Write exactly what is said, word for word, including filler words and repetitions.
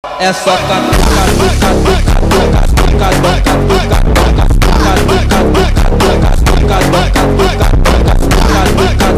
É só catuca, catuca, catuca, catuca, catuca, catuca, catuca, catuca, catuca, catuca, catuca, catuca,